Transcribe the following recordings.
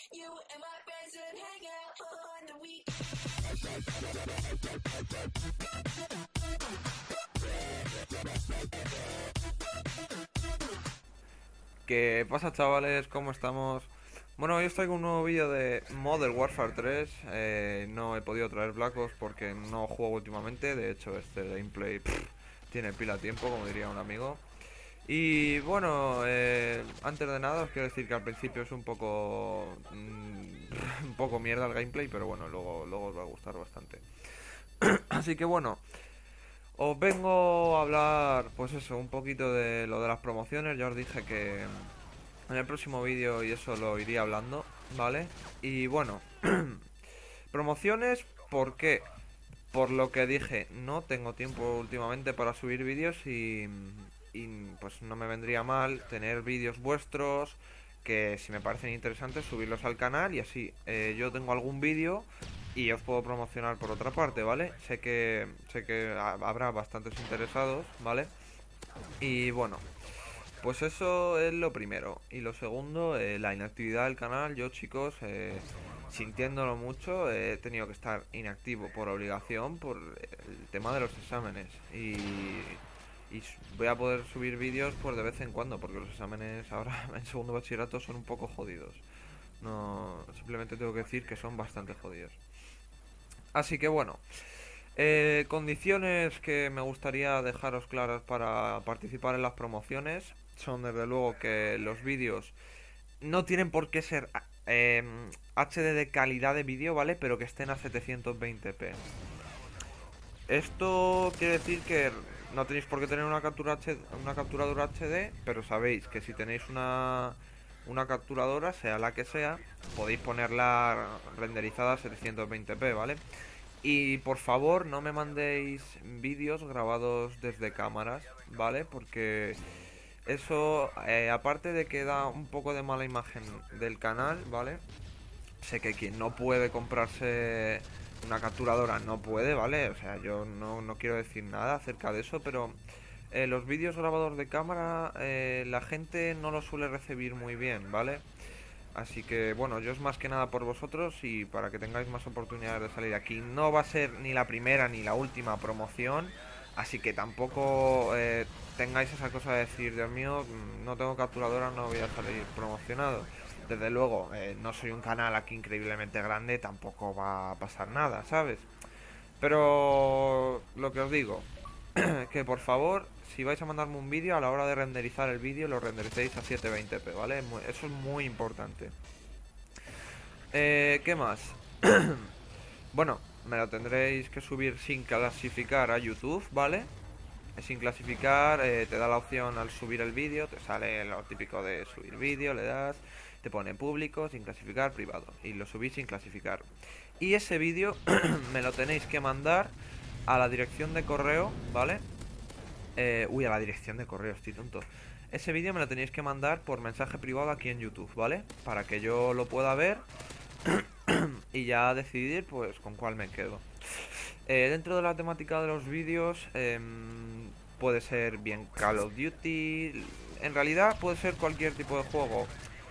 You and my friends would hang out on the weekend. ¿Qué pasa, chavales? ¿Cómo estamos? Bueno, hoy os traigo un nuevo vídeo de Modern Warfare 3. No he podido traer Black Ops porque no juego últimamente. De hecho, este gameplay tiene pila a tiempo, como diría un amigo. Y bueno, antes de nada os quiero decir que al principio es un poco un poco mierda el gameplay, pero bueno, luego os va a gustar bastante. Así que bueno, os vengo a hablar, pues eso, un poquito de lo de las promociones. Ya os dije que en el próximo vídeo y eso lo iría hablando, ¿vale? Y bueno, promociones, ¿por qué? Por lo que dije, no tengo tiempo últimamente para subir vídeos y pues no me vendría mal tener vídeos vuestros que si me parecen interesantes subirlos al canal y así yo tengo algún vídeo y os puedo promocionar por otra parte, ¿vale? Sé que habrá bastantes interesados, ¿vale? Y bueno, pues eso es lo primero. Y lo segundo, la inactividad del canal. Yo, chicos, sintiéndolo mucho, he tenido que estar inactivo por obligación por el tema de los exámenes. Y voy a poder subir vídeos pues de vez en cuando, porque los exámenes ahora en segundo bachillerato son un poco jodidos. No, simplemente tengo que decir que son bastante jodidos. Así que bueno, condiciones que me gustaría dejaros claras para participar en las promociones son desde luego que los vídeos no tienen por qué ser HD de calidad de vídeo, ¿vale? Pero que estén a 720p. Esto quiere decir que no tenéis por qué tener una capturadora HD, pero sabéis que si tenéis una capturadora, sea la que sea, podéis ponerla renderizada a 720p, ¿vale? Y por favor no me mandéis vídeos grabados desde cámaras, ¿vale? Porque eso, aparte de que da un poco de mala imagen del canal, ¿vale? Sé que quien no puede comprarse una capturadora no puede, ¿vale? O sea, yo no quiero decir nada acerca de eso, pero los vídeos grabados de cámara la gente no los suele recibir muy bien, ¿vale? Así que bueno, yo es más que nada por vosotros y para que tengáis más oportunidades de salir aquí. No va a ser ni la primera ni la última promoción, así que tampoco tengáis esa cosa de decir, Dios mío, no tengo capturadora, no voy a salir promocionado. Desde luego, no soy un canal aquí increíblemente grande, tampoco va a pasar nada, ¿sabes? Pero lo que os digo, que por favor, si vais a mandarme un vídeo, a la hora de renderizar el vídeo, lo rendericéis a 720p, ¿vale? Eso es muy importante. ¿Qué más? Bueno, me lo tendréis que subir sin clasificar a YouTube, ¿vale? Sin clasificar, te da la opción al subir el vídeo, te sale lo típico de subir vídeo, le das, te pone público, sin clasificar, privado, y lo subís sin clasificar. Y ese vídeo me lo tenéis que mandar a la dirección de correo, ¿vale? A la dirección de correo, estoy tonto. Ese vídeo me lo tenéis que mandar por mensaje privado aquí en YouTube, ¿vale? Para que yo lo pueda ver y ya decidir pues con cuál me quedo. Dentro de la temática de los vídeos puede ser bien Call of Duty, en realidad puede ser cualquier tipo de juego,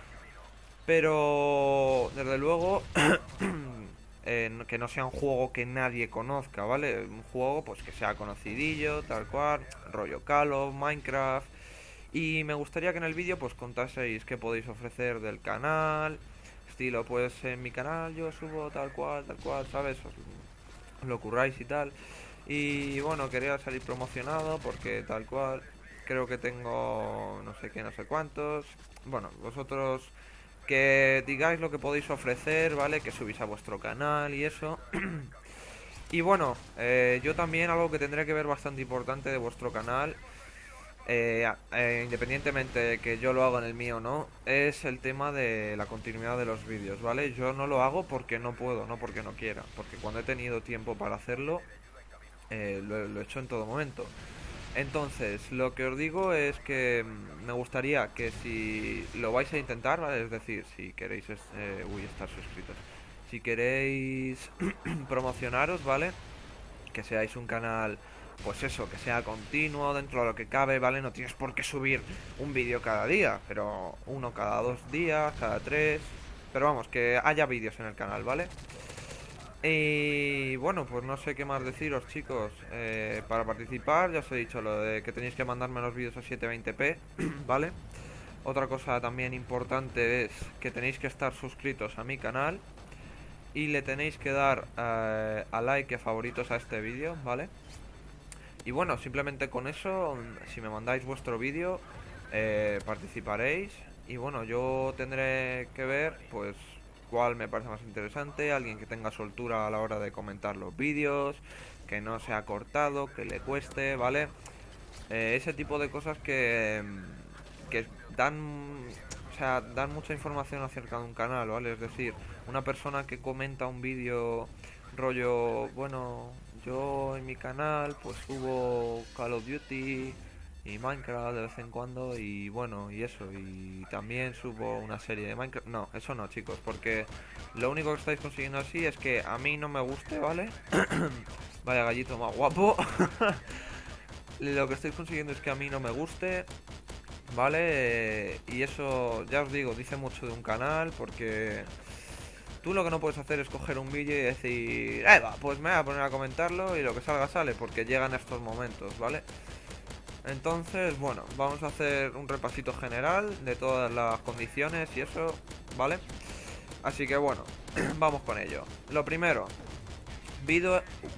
pero desde luego que no sea un juego que nadie conozca, ¿vale? Un juego pues que sea conocidillo, tal cual, rollo Call of, Minecraft. Y me gustaría que en el vídeo pues contaseis qué podéis ofrecer del canal, estilo pues en mi canal yo subo tal cual, ¿sabes? Os lo curráis y tal. Y bueno, quería salir promocionado porque tal cual, creo que tengo no sé qué, no sé cuántos. Bueno, vosotros que digáis lo que podéis ofrecer, ¿vale? Que subís a vuestro canal y eso. Y bueno, yo también algo que tendré que ver bastante importante de vuestro canal, independientemente de que yo lo haga en el mío o no, es el tema de la continuidad de los vídeos, ¿vale? Yo no lo hago porque no puedo, no porque no quiera, porque cuando he tenido tiempo para hacerlo, lo he hecho en todo momento. Entonces, lo que os digo es que me gustaría que si lo vais a intentar, ¿vale? Es decir, si queréis estar suscritos. Si queréis promocionaros, ¿vale? Que seáis un canal, pues eso, que sea continuo dentro de lo que cabe, ¿vale? No tienes por qué subir un vídeo cada día, pero uno cada 2 días, cada 3. Pero vamos, que haya vídeos en el canal, ¿vale? Y bueno, pues no sé qué más deciros, chicos. Para participar, ya os he dicho lo de que tenéis que mandarme los vídeos a 720p, ¿vale? Otra cosa también importante es que tenéis que estar suscritos a mi canal y le tenéis que dar a like y a favoritos a este vídeo, ¿vale? Y bueno, simplemente con eso, si me mandáis vuestro vídeo, participaréis. Y bueno, yo tendré que ver, pues, cuál me parece más interesante. Alguien que tenga soltura a la hora de comentar los vídeos, que no sea cortado, que le cueste, ¿vale? Ese tipo de cosas que dan, o sea, dan mucha información acerca de un canal, ¿vale? Es decir, una persona que comenta un vídeo rollo, bueno, yo en mi canal pues subo Call of Duty y Minecraft de vez en cuando y bueno, y eso, y también subo una serie de Minecraft. No, eso no, chicos, porque lo único que estáis consiguiendo así es que a mí no me guste, ¿vale? Vaya gallito más guapo. Lo que estoy consiguiendo es que a mí no me guste, ¿vale? Y eso, ya os digo, dice mucho de un canal, porque tú lo que no puedes hacer es coger un vídeo y decir, va, pues me voy a poner a comentarlo y lo que salga sale, porque llegan estos momentos, ¿vale? Entonces, bueno, vamos a hacer un repasito general de todas las condiciones y eso, ¿vale? Así que bueno, vamos con ello. Lo primero, vídeo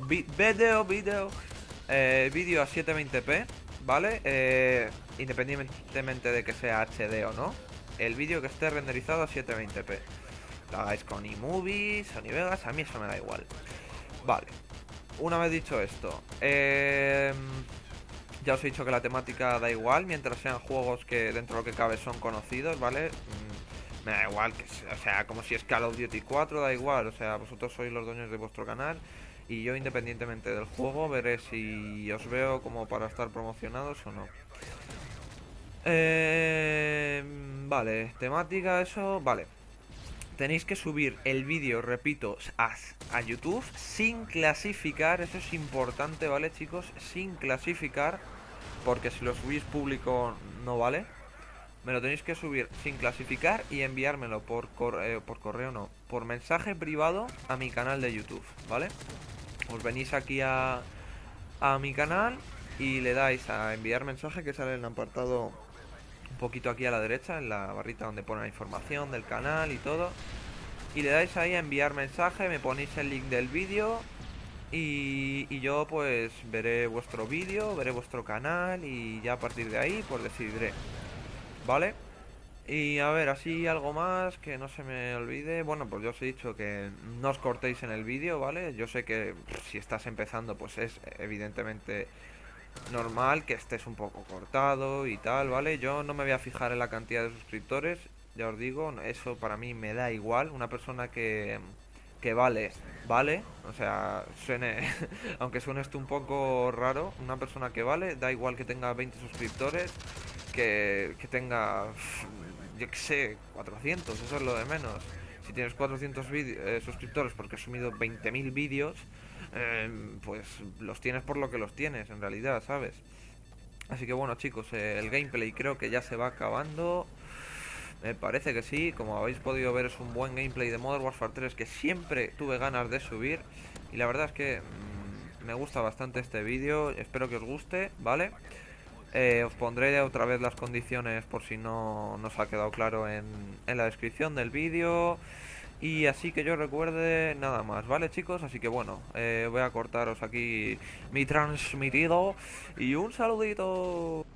a 720p, ¿vale? Independientemente de que sea HD o no, el vídeo que esté renderizado a 720p. Lo hagáis con iMovie, Sony Vegas, a mí eso me da igual. Vale, una vez dicho esto, ya os he dicho que la temática da igual, mientras sean juegos que dentro de lo que cabe son conocidos, ¿vale? Me da igual, o sea, como si es Call of Duty 4, da igual, o sea, vosotros sois los dueños de vuestro canal y yo independientemente del juego veré si os veo como para estar promocionados o no. Vale, temática, eso, vale. Tenéis que subir el vídeo, repito, a YouTube sin clasificar, eso es importante, ¿vale, chicos? Sin clasificar, porque si lo subís público no vale. Me lo tenéis que subir sin clasificar y enviármelo por correo, no, por mensaje privado a mi canal de YouTube, ¿vale? Os venís aquí a mi canal y le dais a enviar mensaje, que sale en el apartado un poquito aquí a la derecha, en la barrita donde pone la información del canal y todo. Y le dais ahí a enviar mensaje, me ponéis el link del vídeo y yo pues veré vuestro vídeo, veré vuestro canal y ya a partir de ahí pues decidiré, ¿vale? Y a ver, así algo más que no se me olvide. Bueno, pues yo os he dicho que no os cortéis en el vídeo, ¿vale? Yo sé que si estás empezando pues es evidentemente normal que estés un poco cortado y tal, ¿vale? Yo no me voy a fijar en la cantidad de suscriptores, ya os digo, eso para mí me da igual. Una persona que vale, vale, o sea, suene, aunque suene esto un poco raro, una persona que vale, da igual que tenga 20 suscriptores, que tenga, yo qué sé, 400, eso es lo de menos. Si tienes 400 suscriptores porque has subido 20.000 vídeos, pues los tienes por lo que los tienes, en realidad, ¿sabes? Así que bueno, chicos, el gameplay creo que ya se va acabando. Me parece que sí, como habéis podido ver es un buen gameplay de Modern Warfare 3 que siempre tuve ganas de subir. Y la verdad es que me gusta bastante este vídeo, espero que os guste, ¿vale? Os pondré otra vez las condiciones por si no nos ha quedado claro en la descripción del vídeo. Y así que yo recuerde nada más, ¿vale, chicos? Así que bueno, voy a cortaros aquí mi transmitido y un saludito.